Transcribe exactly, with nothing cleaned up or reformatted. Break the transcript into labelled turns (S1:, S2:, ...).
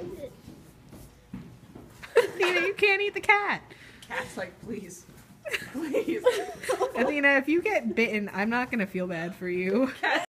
S1: bite it.
S2: Athena, you can't eat the cat.
S1: Cat's like, please. Please.
S2: Athena, if you get bitten, I'm not gonna feel bad for you. Cat